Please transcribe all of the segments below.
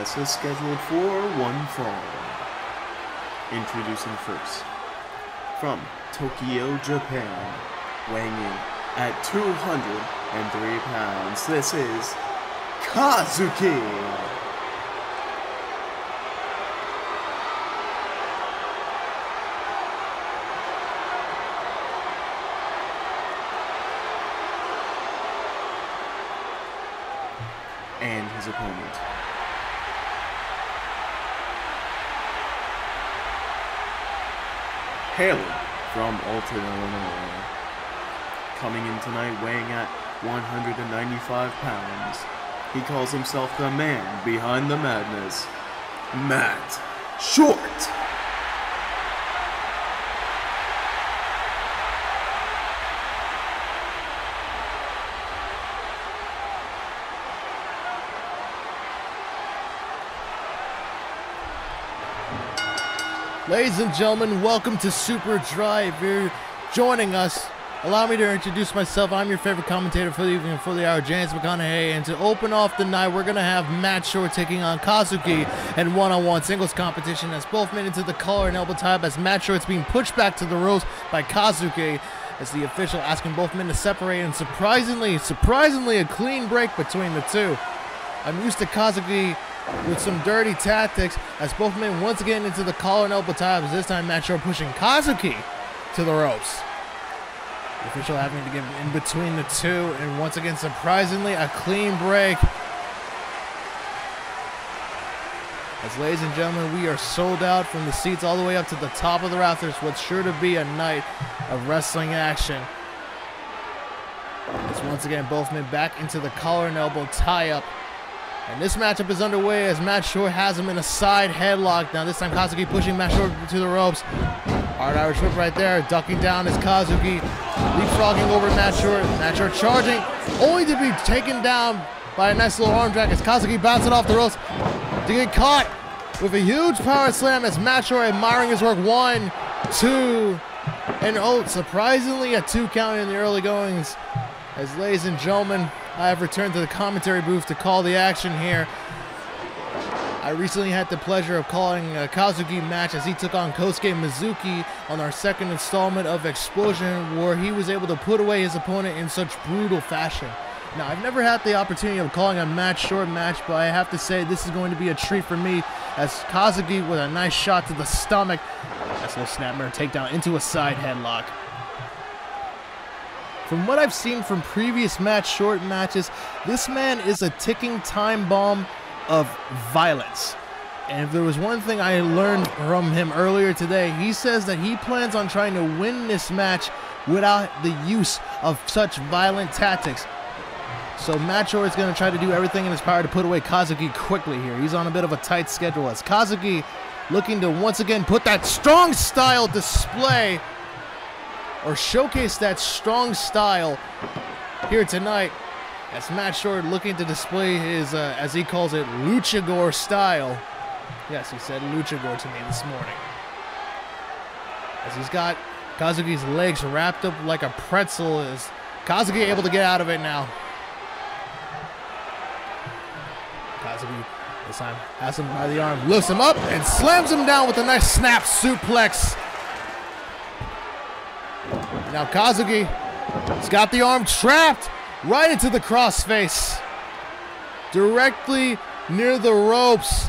contest is scheduled for one fall. Introducing first, from Tokyo, Japan, weighing in at 203 pounds, this is Kazuki! And his opponent, hailing from Alton, Illinois, coming in tonight weighing at 195 pounds, he calls himself the man behind the madness, Matt Short. Ladies and gentlemen, welcome to Super Drive. If you're joining us, allow me to introduce myself. I'm your favorite commentator for the evening and for the hour, James McConaughey. And to open off the night, we're going to have Matt Short taking on Kazuki in one-on-one singles competition as both men into the collar and elbow tie up as Matt Short's being pushed back to the ropes by Kazuki as the official asking both men to separate, and surprisingly a clean break between the two. I'm used to Kazuki with some dirty tactics as both men once again into the collar and elbow tie-ups, this time Matt Short pushing Kazuki to the ropes. The official having to get in between the two, and once again surprisingly a clean break. As ladies and gentlemen, we are sold out from the seats all the way up to the top of the rafters. What's sure to be a night of wrestling action. As once again both men back into the collar and elbow tie-up. And this matchup is underway as Matt Short has him in a side headlock. Now this time Kazuki pushing Matt Short to the ropes. Hard Irish whip right there, ducking down is Kazuki. Leapfrogging over Matt Short. Matt Short charging, only to be taken down by a nice little arm drag as Kazuki bouncing off the ropes to get caught with a huge power slam as Matt Short admiring his work. 1, 2, and oh, surprisingly a 2 count in the early goings. As ladies and gentlemen, I have returned to the commentary booth to call the action here. I recently had the pleasure of calling a Kazuki match as he took on Kosuke Mizuki on our second installment of Explosion, where he was able to put away his opponent in such brutal fashion. Now, I've never had the opportunity of calling a Matt Short match, but I have to say this is going to be a treat for me as Kazuki with a nice shot to the stomach. Nice little snapmare takedown into a side headlock. From what I've seen from previous Matt Short matches, this man is a ticking time bomb of violence. And if there was one thing I learned from him earlier today, he says that he plans on trying to win this match without the use of such violent tactics. So Matt Short is going to try to do everything in his power to put away Kazuki quickly here. He's on a bit of a tight schedule as Kazuki looking to once again put that strong style display or showcase that strong style here tonight as Matt Short looking to display his, as he calls it, luchador style. Yes, he said luchador to me this morning. As he's got Kazuki's legs wrapped up like a pretzel, is Kazuki able to get out of it now? Kazuki this time has him by the arm, lifts him up, and slams him down with a nice snap suplex. Now Kazuki has got the arm trapped right into the crossface, directly near the ropes.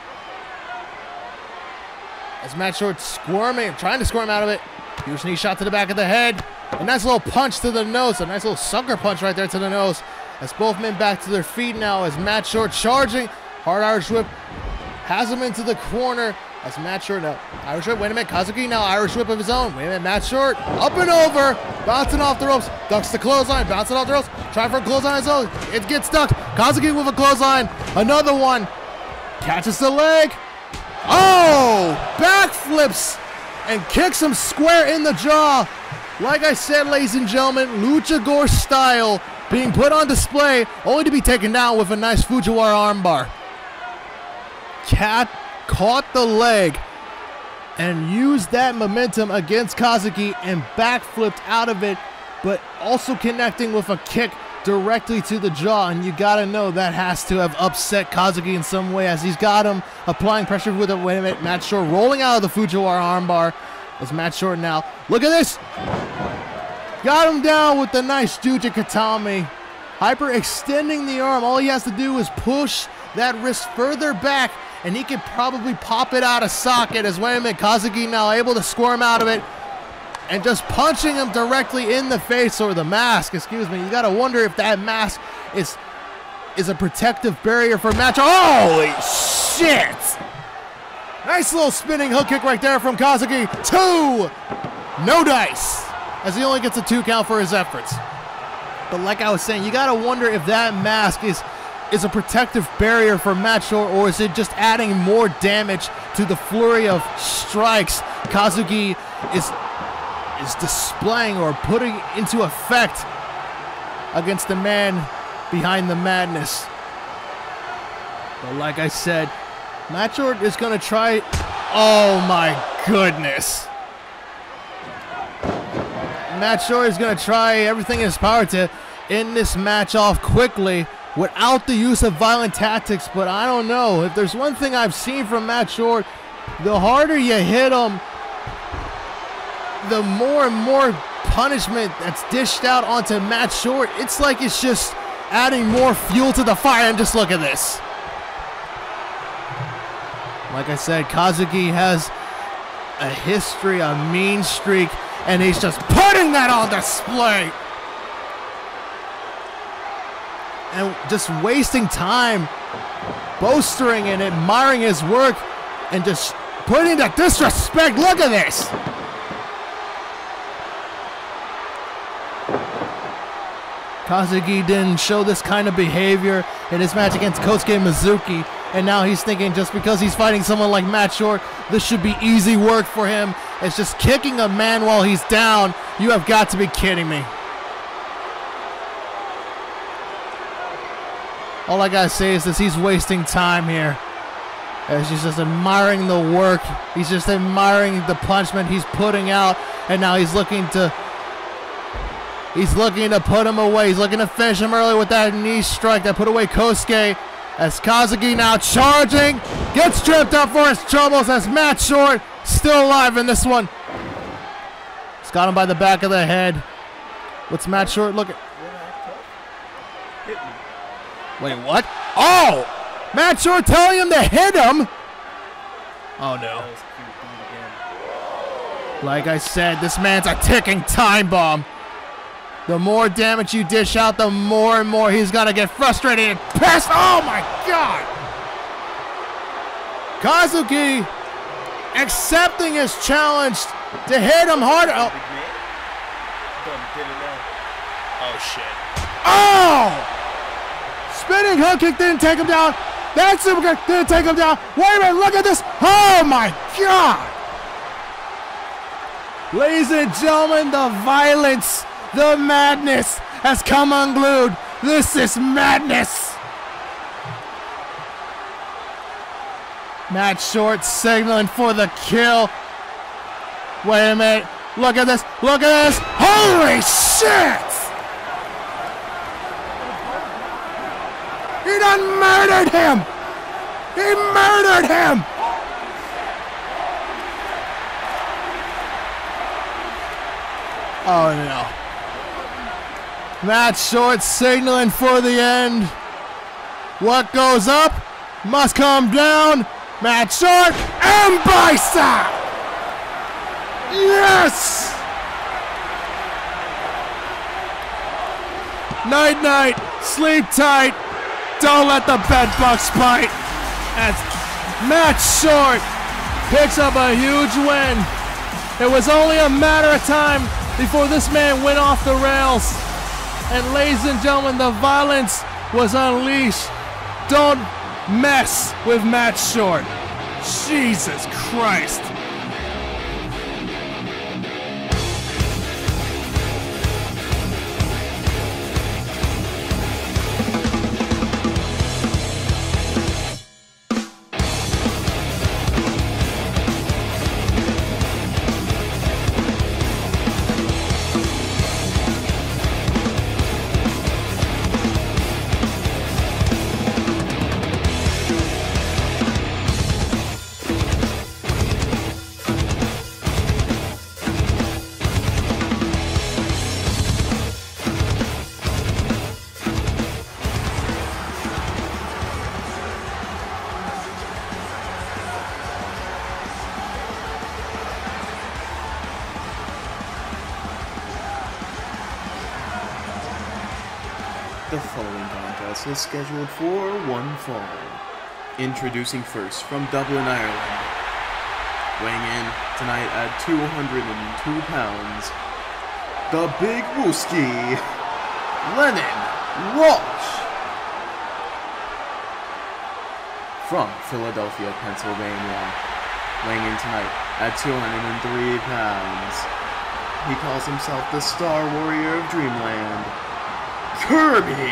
As Matt Short squirming, trying to squirm out of it. Huge knee shot to the back of the head. A nice little punch to the nose, a nice little sucker punch right there to the nose. As both men back to their feet now as Matt Short charging. Hard Irish whip has him into the corner. As Matt Short, now Irish whip, wait a minute, Kazuki now Irish whip of his own. Wait a minute, Matt Short, up and over, bouncing off the ropes, ducks the clothesline, bouncing off the ropes, trying for a clothesline on his own, it gets stuck. Kazuki with a clothesline, another one, catches the leg. Oh, backflips and kicks him square in the jaw. Like I said, ladies and gentlemen, luchador style being put on display, only to be taken down with a nice Fujiwara armbar. Cat caught the leg and used that momentum against Kazuki and backflipped out of it, but also connecting with a kick directly to the jaw, and you gotta know that has to have upset Kazuki in some way, as he's got him applying pressure with a, wait a minute, Matt Short rolling out of the Fujiwara armbar. It's Matt Short now. Look at this! Got him down with the nice Juji Katami. Hyper extending the arm. All he has to do is push that wrist further back, and he could probably pop it out of socket. As wait a minute, Kazuki now able to squirm out of it and just punching him directly in the face, or the mask, excuse me. You gotta wonder if that mask is a protective barrier for match. Holy shit! Nice little spinning hook kick right there from Kazuki. 2! No dice, as he only gets a 2 count for his efforts. But like I was saying, you gotta wonder if that mask is a protective barrier for Matt Short, or is it just adding more damage to the flurry of strikes Kazuki is displaying or putting into effect against the man behind the madness. But like I said, Matt Short is gonna try. Oh my goodness. Matt Short is going to try everything in his power to end this match off quickly without the use of violent tactics, but I don't know. If there's one thing I've seen from Matt Short, the harder you hit him, the more and more punishment that's dished out onto Matt Short. It's like it's just adding more fuel to the fire, and just look at this. Like I said, Kazuki has a history, a mean streak, and he's just putting that on display. And just wasting time, bolstering and admiring his work, and just putting the disrespect. Look at this. Kazuki didn't show this kind of behavior in his match against Kosuke Mizuki, and now he's thinking just because he's fighting someone like Matt Short, this should be easy work for him. It's just kicking a man while he's down. You have got to be kidding me. All I gotta say is this: he's wasting time here. As he's just admiring the work. He's just admiring the punishment he's putting out, and now he's looking to put him away. He's looking to finish him early with that knee strike that put away Kosuke. As Kazuki now charging, gets tripped up for his troubles, as Matt Short still alive in this one. He's got him by the back of the head. What's Matt Short looking? Wait, what? Oh! Matt Short telling him to hit him? Oh no. Like I said, this man's a ticking time bomb. The more damage you dish out, the more and more he's gonna get frustrated and pissed. Oh my God! Kazuki accepting his challenge to hit him harder. Oh, shit. Oh! Spinning hook kick didn't take him down. That super kick didn't take him down. Wait a minute, look at this. Oh my God! Ladies and gentlemen, the violence, the madness has come unglued. This is madness. Matt Short signaling for the kill. Wait a minute. Look at this. Look at this. Holy shit! He done murdered him. He murdered him. Oh no. Matt Short signaling for the end. What goes up must come down. Matt Short and Bicep! Yes! Night night, sleep tight. Don't let the bed bugs bite. As Matt Short picks up a huge win. It was only a matter of time before this man went off the rails. And ladies and gentlemen, the violence was unleashed. Don't mess with Matt Short. Jesus Christ. The following contest is scheduled for one fall. Introducing first from Dublin, Ireland, weighing in tonight at 202 pounds, the Big Wooski, Lennon Walsh. From Philadelphia, Pennsylvania, weighing in tonight at 203 pounds, he calls himself the Star Warrior of Dreamland, Kirby.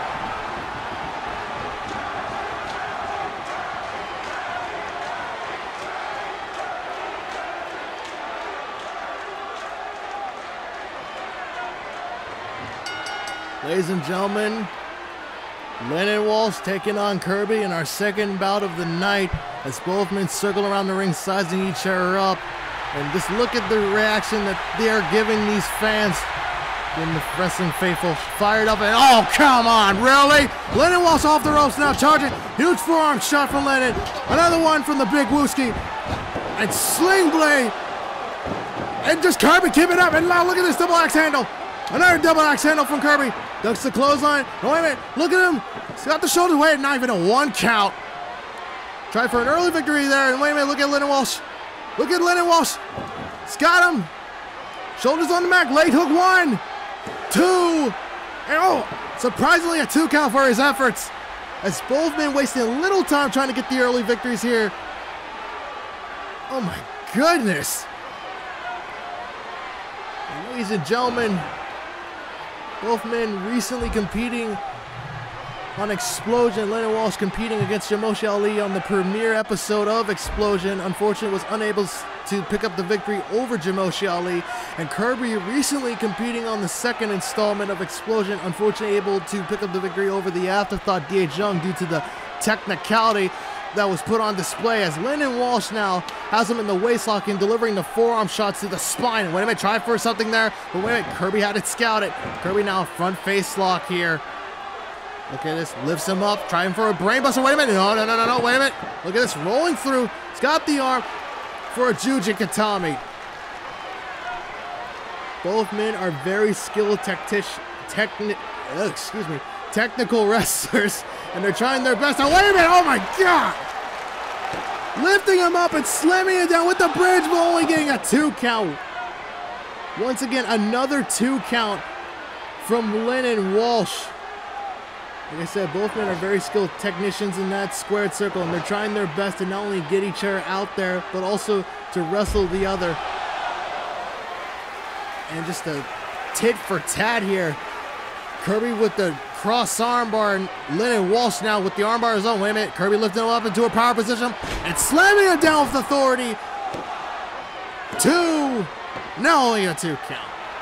Ladies and gentlemen, Lennon Walsh taking on Kirby in our second bout of the night as both men circle around the ring sizing each other up. And just look at the reaction that they are giving these fans. Getting the wrestling faithful fired up and oh, come on, really? Lennon Walsh off the ropes now, charging. Huge forearm shot from Lennon. Another one from the Big Wooski. And Sling Blade. And just Kirby keep it up. And now look at this double axe handle. Another double axe handle from Kirby. Ducks the clothesline. Oh, wait a minute. Look at him. He's got the shoulder. Wait, not even a one count. Try for an early victory there. And wait a minute. Look at Lennon Walsh. Look at Lennon Walsh. He's got him. Shoulders on the mat. Leg hook 1, 2. And oh, surprisingly a 2 count for his efforts. As both men wasting a little time trying to get the early victories here. Oh my goodness. And ladies and gentlemen, both men recently competing on Explosion. Lennon Walsh competing against Jamoshi Ali on the premiere episode of Explosion. Unfortunately, was unable to pick up the victory over Jamoshi Ali. And Kirby recently competing on the second installment of Explosion. Unfortunately, able to pick up the victory over the Afterthought D.H. Young due to the technicality that was put on display, as Lennon Walsh now has him in the waistlock and delivering the forearm shots to the spine. And wait a minute, try for something there, but wait a minute, Kirby had it scouted. Kirby now front face lock here. Look at this, lifts him up, trying for a brainbuster. Wait a minute, no, wait a minute. Look at this, rolling through. He's got the arm for a Juji Katami. Both men are very skilled technical wrestlers, and they're trying their best. Now, wait a minute, oh my God! Lifting him up and slamming it down with the bridge, but only getting a 2 count. Once again, another 2 count from Lennon Walsh. Like I said, both men are very skilled technicians in that squared circle, and they're trying their best to not only get each other out there, but also to wrestle the other. And just a tit for tat here. Kirby with the cross armbar, and Lennon Walsh now with the armbar of his own. Wait a minute, Kirby lifting him up into a power position and slamming him down with authority. 2, now only a 2 count.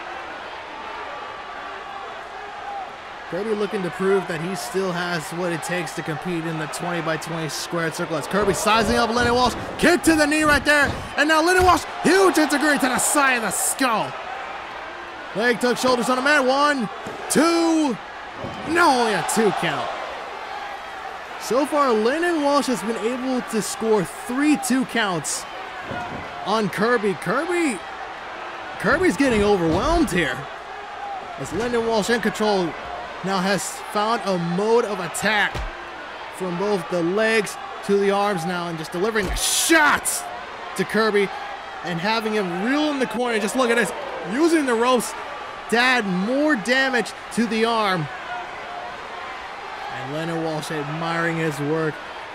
Kirby looking to prove that he still has what it takes to compete in the 20x20 squared circle. As Kirby sizing up Lennon Walsh, kick to the knee right there, and now Lennon Walsh, huge integrate to the side of the skull. Leg tuck, shoulders on the mat, 1, 2, no, only a 2 count. So far, Lennon Walsh has been able to score 3 2 counts on Kirby. Kirby's getting overwhelmed here. As Lennon Walsh in control now has found a mode of attack from both the legs to the arms now, and just delivering shots to Kirby and having him reel in the corner. Just look at this, using the ropes to add more damage to the arm. And Lennon Walsh admiring his work.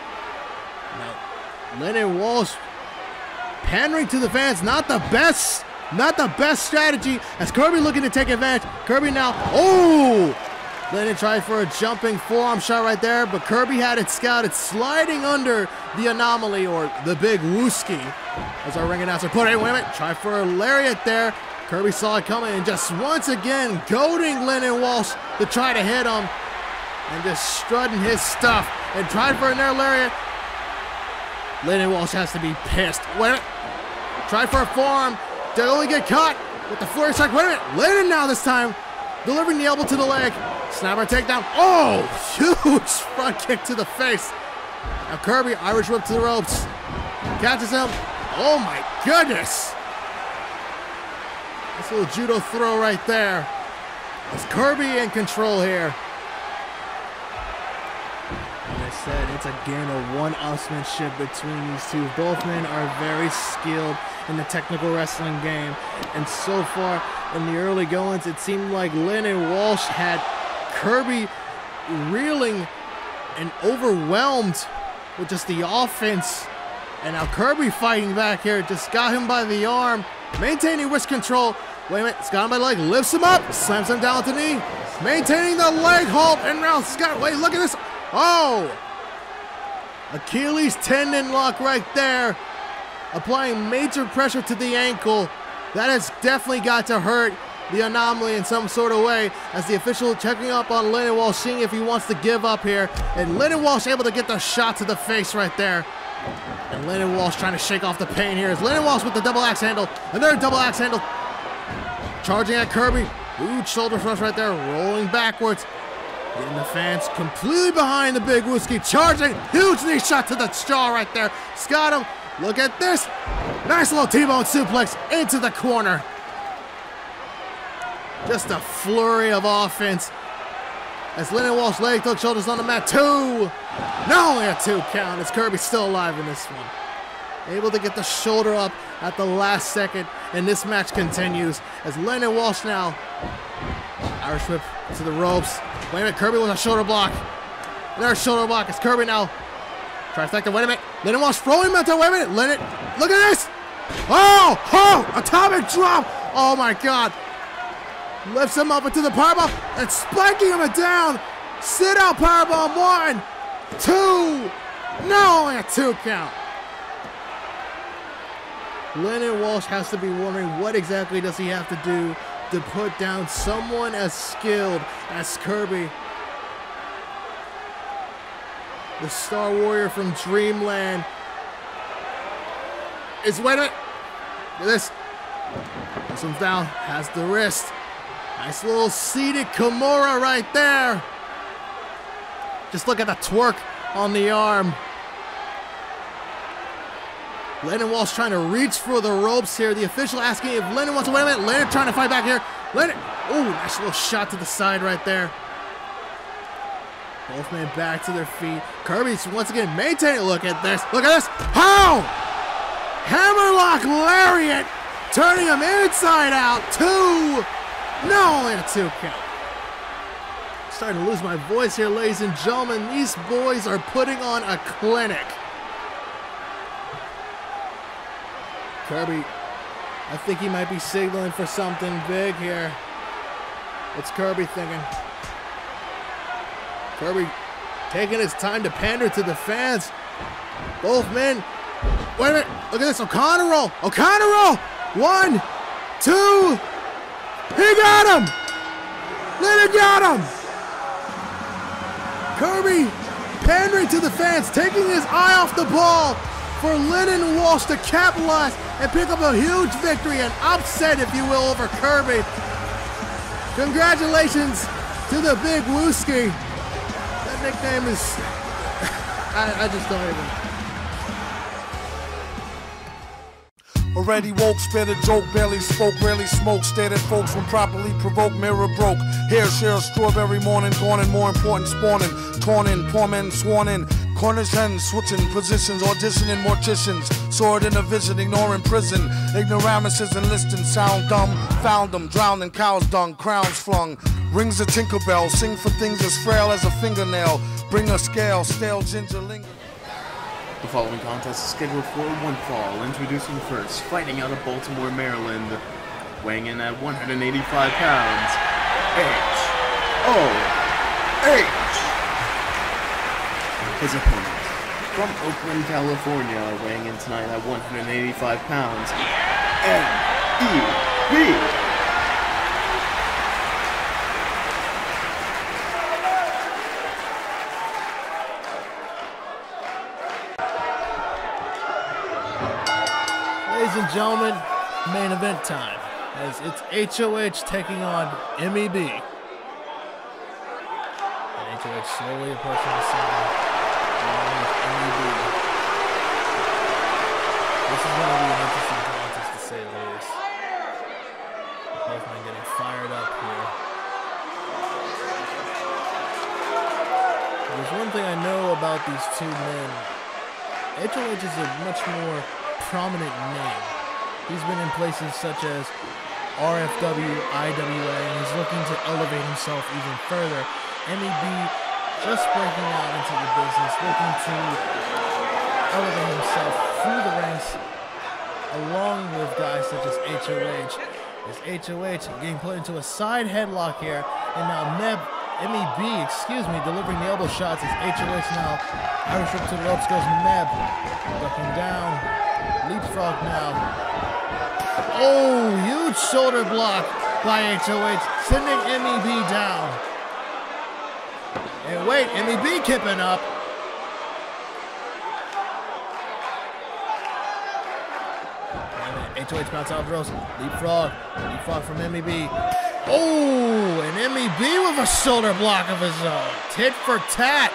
Now, Lennon Walsh pandering to the fans, not the best strategy, as Kirby looking to take advantage. Kirby now, oh! Lennon tried for a jumping forearm shot right there, but Kirby had it scouted, sliding under the anomaly, or the Big Wooski, as our ring announcer put it. Wait a minute, try for a lariat there. Kirby saw it coming and just once again goading Lennon Walsh to try to hit him, and just strutting his stuff and tried for another lariat. Lennon Walsh has to be pissed. Wait a minute, try for a forearm to only get caught with the Flurry strike. Wait a minute, Lennon now this time delivering the elbow to the leg. Snapper takedown. Oh, huge front kick to the face. Now Kirby, Irish whip to the ropes. Catches him. Oh my goodness. This little judo throw right there. It's Kirby in control here. said, it's again a one-upsmanship between these two. Both men are very skilled in the technical wrestling game, and so far in the early goings, it seemed like Lynn and Walsh had Kirby reeling and overwhelmed with just the offense. And now Kirby fighting back here, just got him by the arm, maintaining wrist control. Wait a minute, Scott by the leg, lifts him up, slams him down to knee, maintaining the leg hold, and now Scott, wait, look at this. Oh! Achilles tendon lock right there, applying major pressure to the ankle. That has definitely got to hurt the Anomaly in some sort of way, as the official checking up on Lyndon Walsh, seeing if he wants to give up here. And Lyndon Walsh able to get the shot to the face right there. And Lyndon Walsh trying to shake off the pain here. As Lyndon Walsh with the double axe handle. Another double axe handle. Charging at Kirby. Huge shoulder thrust right there, rolling backwards. Getting the fans completely behind the Big Wooski. Charging. Huge knee shot to the jaw right there. Scott him. Look at this. Nice little T-bone suplex into the corner. Just a flurry of offense. As Lyndon Walsh leg hook shoulders on the mat. 2. Not only a 2 count. As Kirby still alive in this one. Able to get the shoulder up at the last second. And this match continues. As Lyndon Walsh now. Irish whip to the ropes. Wait a minute. Kirby with a shoulder block. There's a shoulder block. It's Kirby now. Trifecta. Wait a minute. Lyndon Walsh throwing him into. Wait a minute. Lyndon. Look at this. Oh! Oh! Atomic drop. Oh my God. Lifts him up into the powerbomb and spiking him down. Sit out powerbomb. 1, 2. No, only a 2 count. Lyndon Walsh has to be wondering what exactly does he have to do to put down someone as skilled as Kirby. The Star Warrior from Dreamland is, wait a minute. Look at this. This one's down, has the wrist. Nice little seated Kimura right there. Just look at the twerk on the arm. Lyndon Walsh trying to reach for the ropes here. The official asking if Lyndon wants to, wait a minute. Lyndon trying to fight back here. Lyndon, oh, nice little shot to the side right there. Both men back to their feet. Kirby's once again maintaining. Look at this. Look at this. How? Hammerlock lariat. Turning him inside out. 2. No, only a 2 count. Starting to lose my voice here, ladies and gentlemen. These boys are putting on a clinic. Kirby, I think he might be signaling for something big here. What's Kirby thinking? Kirby taking his time to pander to the fans. Both men. Wait a minute. Look at this. O'Connor roll. O'Connor roll. 1, 2. He got him. Lyndon got him. Kirby pandering to the fans, taking his eye off the ball for Lyndon Walsh to capitalize and pick up a huge victory, an upset, if you will, over Kirby. Congratulations to the Big Wooski. That nickname is, I just don't even. Already woke, spit a joke, barely spoke, rarely smoked, stared at folks when properly provoked, mirror broke. Hair share, strawberry morning, gone and more important, spawning, torn in, poor men sworn in. Corners hens, switching positions, auditioning morticians. Saw it in a vision, ignoring prison. Ignoramuses enlisting, sound dumb. Found them, drowned in cow's dung, crowns flung. Rings a Tinkerbell, sing for things as frail as a fingernail. Bring a scale, stale ginger linger. The following contest is scheduled for one fall. Introducing first, fighting out of Baltimore, Maryland, weighing in at 185 pounds, H.O.H. His opponent, from Oakland, California, weighing in tonight at 185 pounds, N.E.B. Ladies and gentlemen, main event time, as it's HOH taking on MEB. And HOH slowly approaching the center, along with MEB. This is going to be an interesting contest, to say the least. Both men getting fired up here. There's one thing I know about these two men, HOH is a much more prominent name. He's been in places such as RFW, IWA, and he's looking to elevate himself even further. MEB just breaking out into the business, looking to elevate himself through the ranks along with guys such as HOH. As HOH getting put into a side headlock here, and now MEB, delivering the elbow shots as HOH now. Irish whip to the ropes goes Meb, ducking down, leapfrog now. Oh, huge shoulder block by HOH, sending MEB down. And wait, MEB kipping up. HOH bounce out of the ropes. Leapfrog from MEB. Oh, and MEB with a shoulder block of his own. Tit for tat.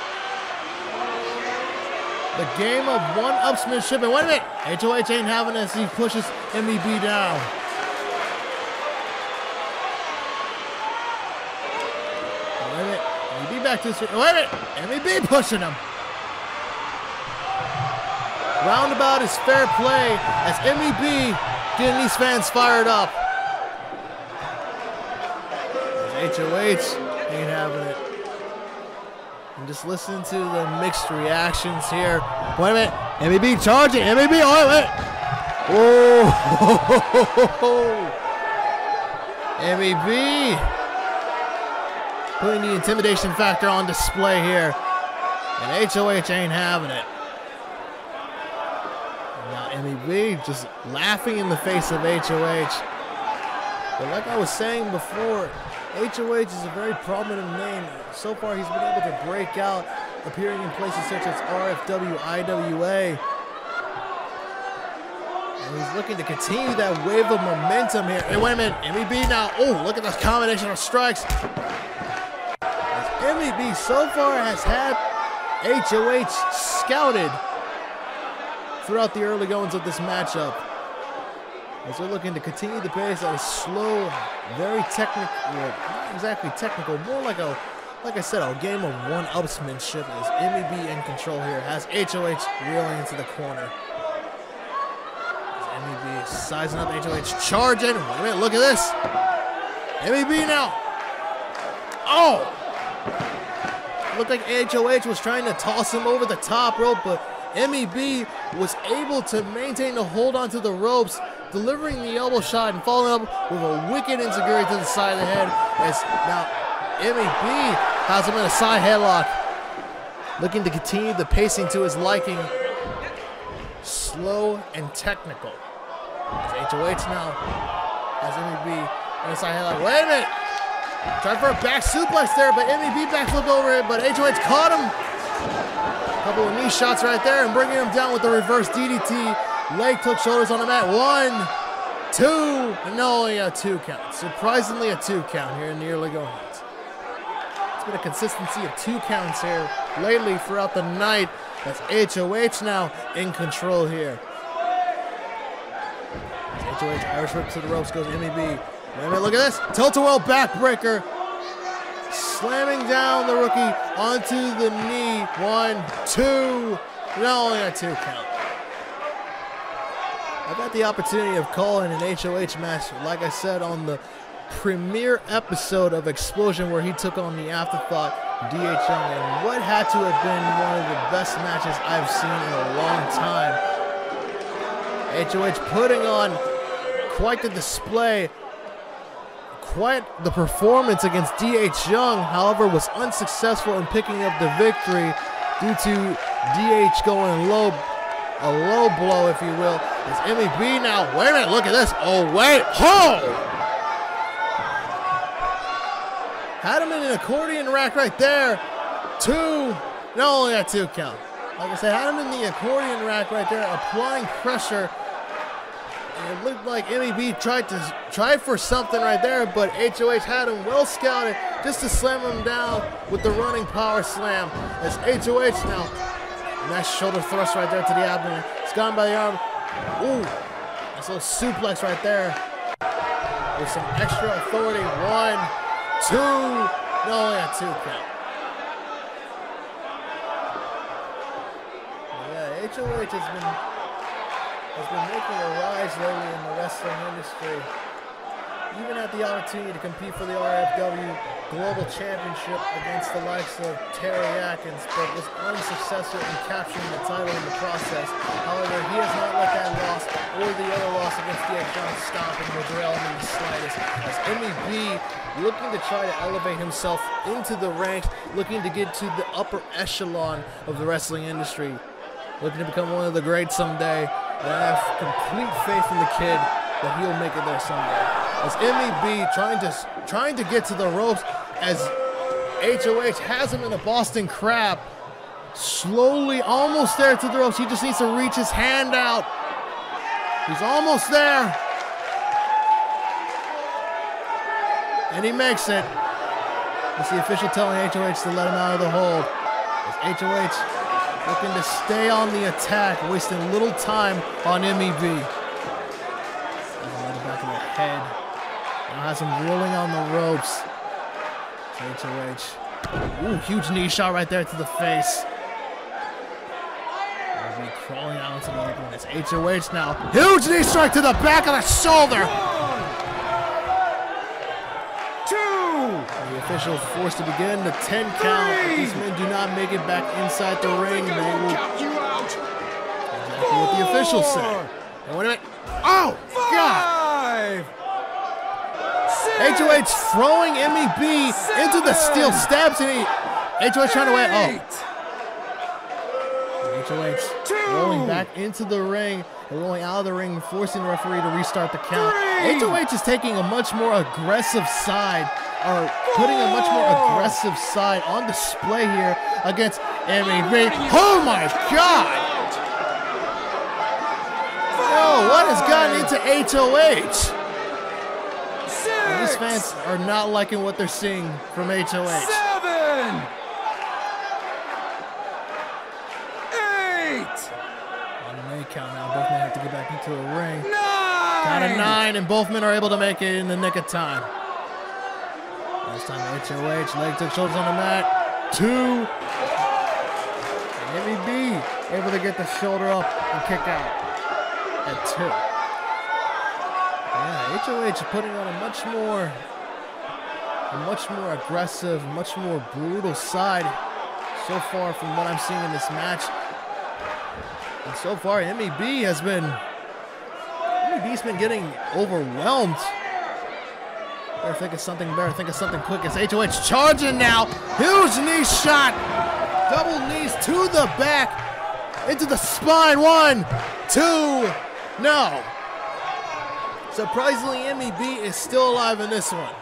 The game of one-upsmanship. And wait a minute, HOH ain't having this. He pushes MEB down. Wait a minute, MEB back to his feet. Wait a minute, MEB pushing him. Roundabout is fair play as MEB getting these fans fired up. As HOH ain't having it. And just listen to the mixed reactions here. Wait a minute, MEB charging, MEB, oh wait. Whoa! MEB putting the intimidation factor on display here. And HOH ain't having it. MEB just laughing in the face of HOH. But like I was saying before, HOH is a very prominent name. So far he's been able to break out, appearing in places such as RFW, IWA. And he's looking to continue that wave of momentum here. And wait a minute, MEB now, oh, look at this combination of strikes. As MEB so far has had HOH scouted throughout the early goings of this matchup, as they're looking to continue the pace at a slow, very technical, well, not exactly technical, more like a, like I said, a game of one-upsmanship as MEB in control here, has HOH reeling into the corner. As MEB sizing up HOH, charging, wait a minute, look at this. MEB now, oh! Looked like HOH was trying to toss him over the top rope, but MEB was able to maintain the hold onto the ropes, delivering the elbow shot and following up with a wicked enziguri to the side of the head. As now MEB has him in a side headlock, looking to continue the pacing to his liking. Slow and technical. As HOH now has MEB in a side headlock. Wait a minute! Tried for a back suplex there, but MEB backflipped over it, but HOH caught him. Couple of knee shots right there and bringing him down with the reverse DDT. Leg hook, shoulders on the mat. 1, 2, no, only a 2 count. Surprisingly a 2 count here in the early goings. It's been a consistency of 2 counts here lately throughout the night. That's HOH now in control here. As HOH Irish whip to the ropes goes MEB. Wait a minute, look at this. Tilt-a-whirl backbreaker. Slamming down the rookie onto the knee. 1, 2, no, only a 2 count. I've had the opportunity of calling an HOH match, like I said, on the premiere episode of Explosion where he took on the Afterthought DH Young, and what had to have been one of the best matches I've seen in a long time. HOH putting on quite the display, quite the performance against DH Young, however, was unsuccessful in picking up the victory due to DH going low, a low blow, if you will. As MEB now, wait a minute, look at this. Oh, wait, oh! Had him in an accordion rack right there. 2, no, only a 2 count. Like I said, had him in the accordion rack right there, applying pressure. And it looked like MEB tried for something right there, but HOH had him well scouted just to slam him down with the running power slam. As HOH now, nice shoulder thrust right there to the abdomen. It's gone by the arm. Ooh, nice little suplex right there with some extra authority. 1, 2, no, only a 2 count. HOH has been making a rise lately in the wrestling industry. Even had the opportunity to compete for the RFW Global Championship against the likes of Terry Atkins, but was unsuccessful in capturing the title in the process. However, he has not let that loss or the other loss against DXJ stop him or derail him in the slightest. As MEB looking to try to elevate himself into the ranks, looking to get to the upper echelon of the wrestling industry, looking to become one of the greats someday. And I have complete faith in the kid that he'll make it there someday. As MEB trying to get to the ropes, as HOH has him in a Boston Crab, slowly almost there to the ropes. He just needs to reach his hand out. He's almost there, and he makes it. It's the official telling HOH to let him out of the hold. As HOH looking to stay on the attack, wasting little time on MEB. Let it back in the head. Now has him rolling on the ropes. HOH. Ooh, huge knee shot right there to the face. MEB crawling out into the apron. It's HOH now. Huge knee strike to the back of the shoulder. 1, 2. The official forced to begin the 10 count. If these men do not make it back inside the ring, they will count you out. Exactly what the officials say. Now, wait a minute. Oh, God. HOH throwing MEB into the steel steps, and HOH trying to win. HOH rolling back into the ring, and rolling out of the ring, forcing the referee to restart the count. HOH is taking a much more aggressive side, or putting a much more aggressive side on display here against MEB. Oh my God! Oh, what has gotten into HOH? And these fans are not liking what they're seeing from HOH. 7, 8. On an 8 count now, both men have to get back into the ring. 9. Count of 9, and both men are able to make it in the nick of time. Last time HOH, leg took shoulders on the mat. 2. And MEB able to get the shoulder up and kick out at 2. Yeah, HOH putting on a much more aggressive, much more brutal side so far from what I'm seeing in this match. And so far, MEB's been getting overwhelmed. Better think of something quick. As HOH charging now. Huge knee shot. Double knees to the back. Into the spine. 1, 2. No. Surprisingly, MEB is still alive in this one.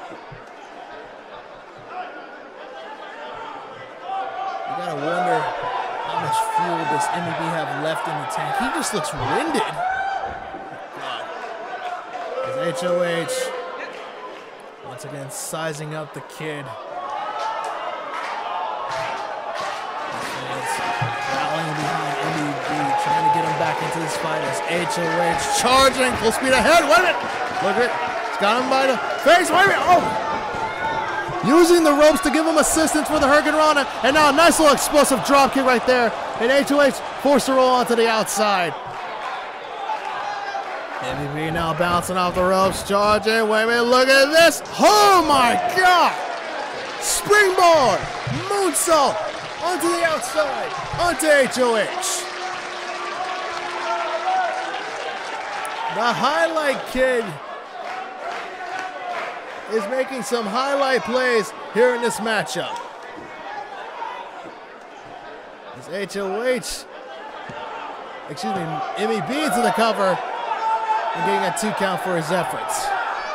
You gotta wonder how much fuel does MEB have left in the tank. He just looks winded. God. As HOH once again sizing up the kid. Rallying behind MEB, trying to get him back into this fight as HOH charging, full speed ahead. Wait a minute. Look at it. He's got him by the face. Wait a minute. Oh! Using the ropes to give him assistance for the Hurricane Rana. And now a nice little explosive drop kick right there. And HOH forced to roll onto the outside. MEB now bouncing off the ropes, charging. Wait a minute. Look at this. Oh my God. Springboard. Moonsault. Onto the outside, onto HOH. The Highlight Kid is making some highlight plays here in this matchup. As MEB to the cover and getting a 2 count for his efforts.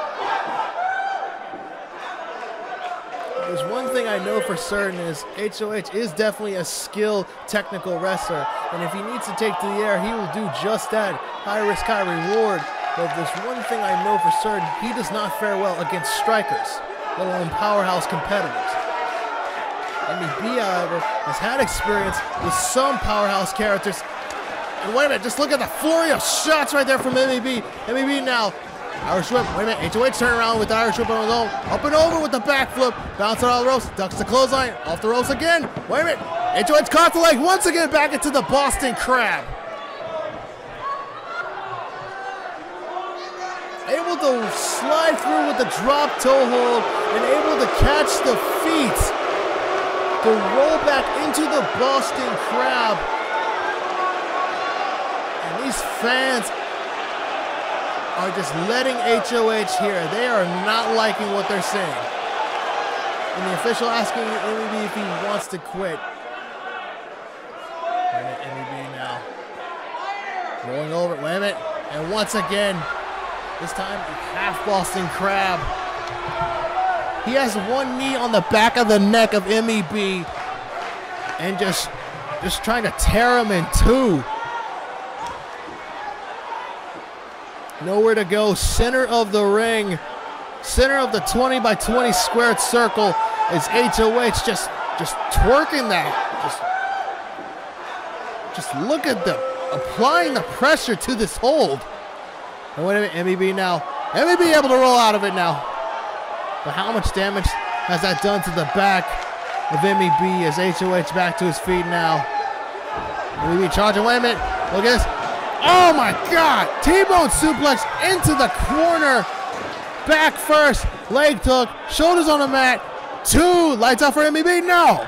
There's one thing I know for certain is HOH is definitely a skilled technical wrestler, and if he needs to take to the air, he will do just that. High risk, high reward. But if there's one thing I know for certain, he does not fare well against strikers, let alone powerhouse competitors. MEB, however, has had experience with some powerhouse characters. And wait a minute, just look at the flurry of shots right there from MEB. MEB now. Irish whip, wait a minute, HOH turn around with the Irish whip on his own, up and over with the backflip, bouncing off the ropes, ducks the clothesline, off the ropes again, wait a minute, HOH caught the leg once again back into the Boston Crab. able to slide through with the drop toe hold and able to catch the feet to roll back into the Boston Crab. And these fans are just letting HOH hear. They are not liking what they're saying. And the official asking MEB if he wants to quit. Wait a minute, MEB now. Rolling over, wait a minute. And once again, this time half Boston Crab. He has one knee on the back of the neck of MEB and just trying to tear him in two. Nowhere to go. Center of the ring. Center of the 20 by 20 squared circle is HOH just twerking that. Just look at them applying the pressure to this hold. And wait a minute, MEB now. MEB able to roll out of it now. But how much damage has that done to the back of MEB as HOH back to his feet now? MEB charging, wait a minute, look at this. Oh my God, T-bone suplex into the corner. Back first, leg hook, shoulders on the mat. 2, lights out for MEB, no.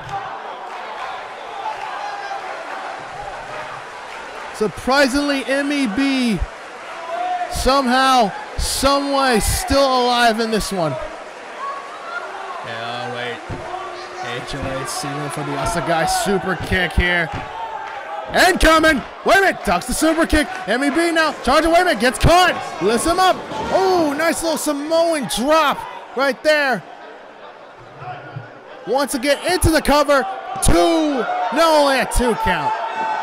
Surprisingly, MEB somehow, someway still alive in this one. Yeah, wait. HOH sealing for the Assegai super kick here. Incoming! Wait a minute, ducks the super kick. MEB now, charging, wait a minute, gets caught. Lifts him up. Oh, nice little Samoan drop right there. Once again, into the cover. 2, no, only a 2 count.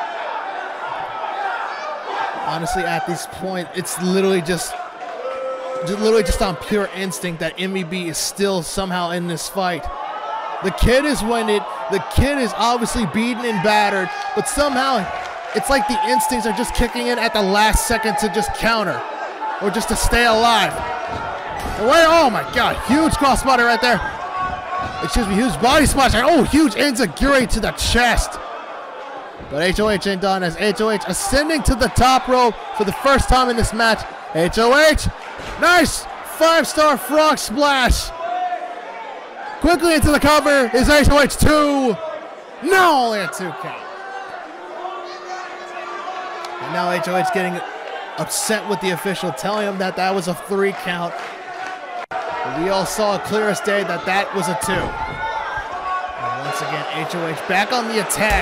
Honestly, at this point, it's literally just on pure instinct that MEB is still somehow in this fight. The kid is winded. The kid is obviously beaten and battered, but somehow it's like the instincts are just kicking in at the last second to just counter or just to stay alive. And wait, oh my God, huge crossbody right there. Excuse me, huge body splash. Oh, huge enziguri to the chest. But HOH ain't done as HOH ascending to the top rope for the first time in this match. HOH, nice 5-star frog splash. Quickly into the cover is HOH 2. No, only a 2 count. And now HOH getting upset with the official, telling him that that was a 3 count. But we all saw clear as day that that was a 2. And once again, HOH back on the attack.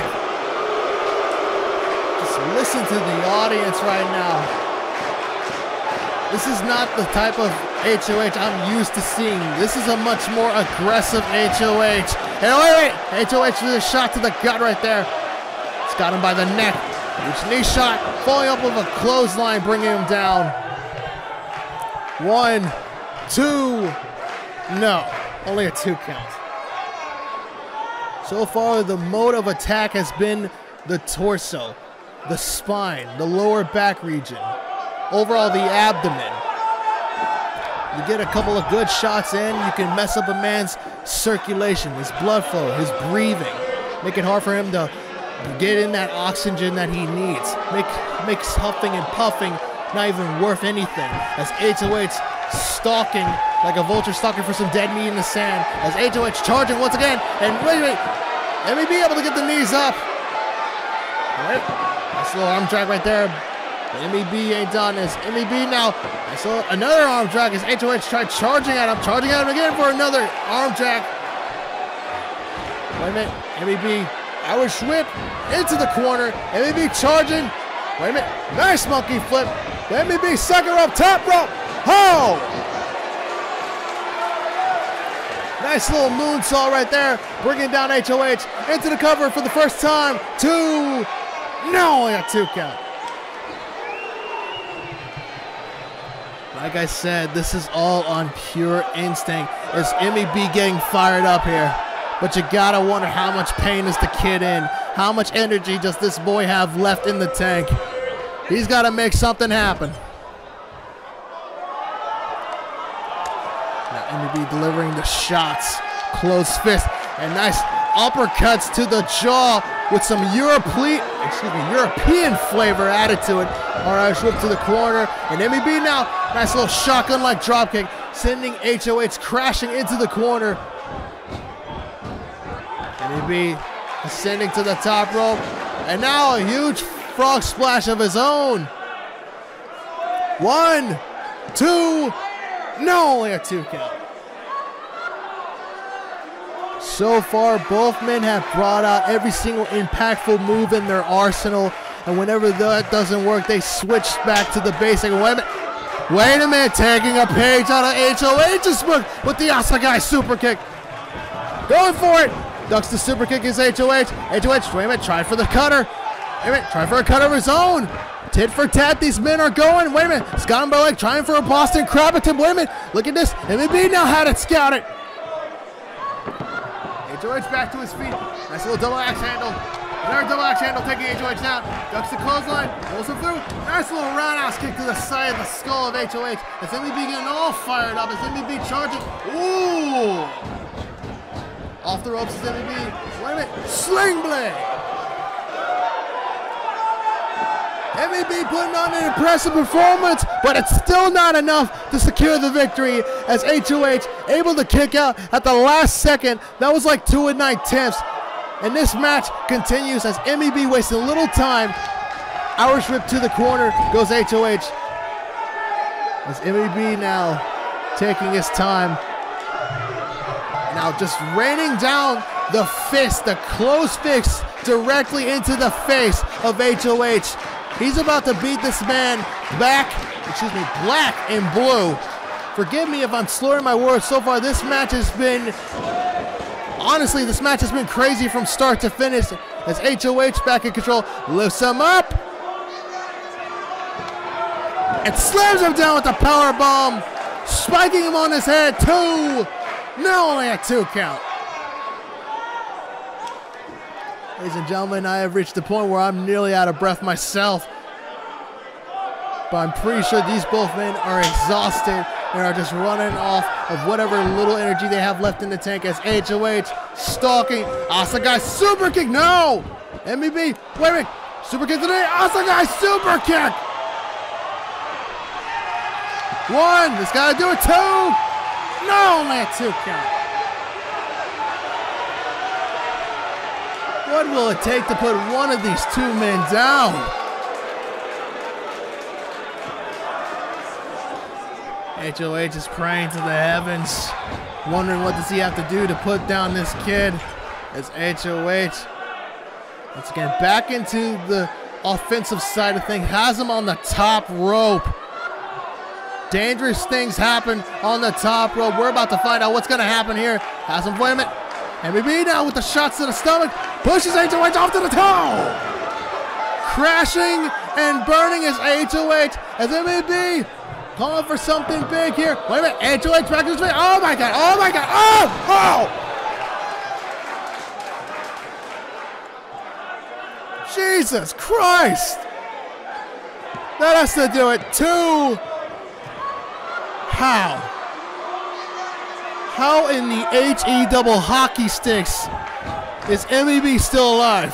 Just listen to the audience right now. This is not the type of HOH I'm used to seeing. This is a much more aggressive HOH. And wait, HOH with a shot to the gut right there. It's got him by the neck. Huge knee shot, following up with a clothesline, bringing him down. 1, 2, no, only a 2 count. So far, the mode of attack has been the torso, the spine, the lower back region. Overall, the abdomen. You get a couple of good shots in, you can mess up a man's circulation, his blood flow, his breathing. Make it hard for him to get in that oxygen that he needs. Makes huffing and puffing not even worth anything. As HOH stalking like a vulture stalking for some dead meat in the sand. As HOH charging once again, and wait, MEB able to get the knees up. All right, nice little arm drag right there. MEB ain't done as MEB now. I saw another arm drag as HOH tried charging at him again for another arm drag. Wait a minute, MEB, Irish whip into the corner. MEB charging. Wait a minute, nice monkey flip. MEB sucker up top rope. Oh! Nice little moonsault right there, bringing down HOH into the cover for the first time. 2, no, only a 2 count. Like I said, this is all on pure instinct. It's MEB getting fired up here. But you gotta wonder how much pain is the kid in? How much energy does this boy have left in the tank? He's gotta make something happen. Now MEB delivering the shots. Closed fist and nice uppercuts to the jaw with some European flavor added to it. Irish whip to the corner, and MEB now Nice little shotgun-like dropkick, sending HOH crashing into the corner. MEB ascending to the top rope. And now a huge frog splash of his own. 1, 2, no, only a 2 count. So far, both men have brought out every single impactful move in their arsenal. And whenever that doesn't work, they switch back to the basic. Wait a minute, taking a page out of HOH's book with the Assegai super kick. Going for it. Ducks the super kick is HOH. HOH, wait a minute, try for the cutter. Wait a minute, try for a cut of his own. Tit for tat, these men are going. Wait a minute, Scott and Berlek trying for a Boston Crab attempt. Wait a minute, look at this. MEB now had it scouted. HOH back to his feet. Nice little double axe handle. Another double axe handle taking HOH down. Ducks the clothesline, pulls him through. Nice little roundhouse kick to the side of the skull of HOH. As MEB getting all fired up. As MEB charging. Ooh! Off the ropes is MEB. Wait a minute. Sling blade. MEB putting on an impressive performance, but it's still not enough to secure the victory as HOH able to kick out at the last second. That was like 2 9/10. And this match continues as MEB wasting little time. Irish whip to the corner goes HOH. As MEB now taking his time. Now just raining down the fist, the closed fist directly into the face of HOH. He's about to beat this man black and blue. Forgive me if I'm slurring my words. So far, this match has been, honestly, this match has been crazy from start to finish as HOH back in control, lifts him up and slams him down with the power bomb, spiking him on his head. 2, now only a 2 count. Ladies and gentlemen, I have reached the point where I'm nearly out of breath myself. But I'm pretty sure these both men are exhausted and are just running off of whatever little energy they have left in the tank as HOH stalking Assegai super kick. No! MEB, wait a minute. Super kick today. Assegai super kick. 1, this gotta do it. 2, no, only a 2 count. What will it take to put one of these 2 men down? HOH is praying to the heavens, wondering what does he have to do to put down this kid. As HOH, once again, back into the offensive side of things, has him on the top rope. Dangerous things happen on the top rope. We're about to find out what's going to happen here. Has him, wait a minute. MEB now with the shots to the stomach, pushes HOH off to the toe. Crashing and burning his HOH as MEB calling for something big here. Wait a minute, HOH back to his feet. Oh my God, oh my God, oh! Jesus Christ! That has to do it. 2. How? How in the HE double hockey sticks is MEB still alive?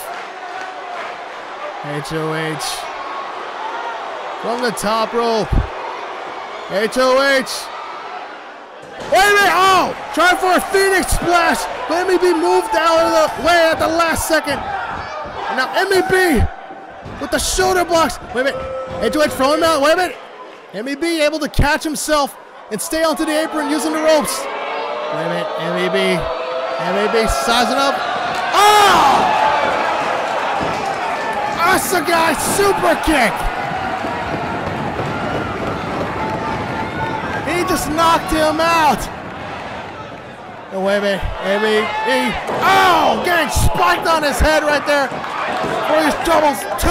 HOH from the top rope. HOH. Wait a minute! Oh! Trying for a Phoenix splash, but MEB moved out of the way at the last second. And now MEB with the shoulder blocks. Wait a minute. HOH throwing him out. Wait a minute. MEB able to catch himself and stay onto the apron using the ropes. Wait a minute, MEB sizing up. Oh! Assegai super kick. He just knocked him out. And wait a minute, MEB. Oh, getting spiked on his head right there for his troubles. 2.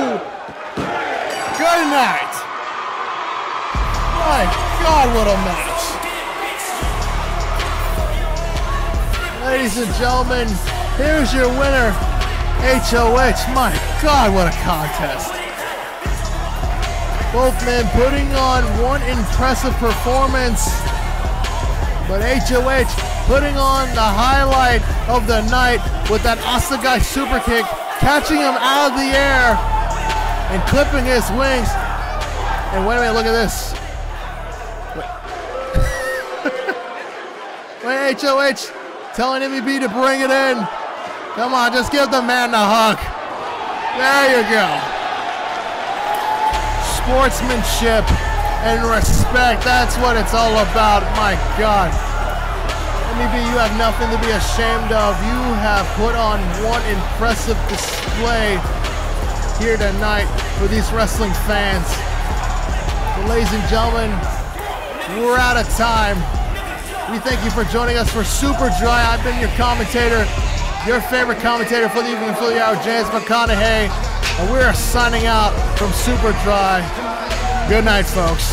Good night. My God, what a match. Ladies and gentlemen, here's your winner, HOH. My God, what a contest. Both men putting on one impressive performance, but HOH putting on the highlight of the night with that Assegai super kick, catching him out of the air and clipping his wings. And wait a minute, look at this. Wait, HOH telling MEB to bring it in. Come on, just give the man a hug. There you go. Sportsmanship and respect, that's what it's all about. My God. MEB, you have nothing to be ashamed of. You have put on one impressive display here tonight for these wrestling fans. So, ladies and gentlemen, we're out of time. We thank you for joining us for Super Dry. I've been your commentator, your favorite commentator for the evening Philly Hour, James McConaughey, and we're signing out from Super Dry. Good night, folks.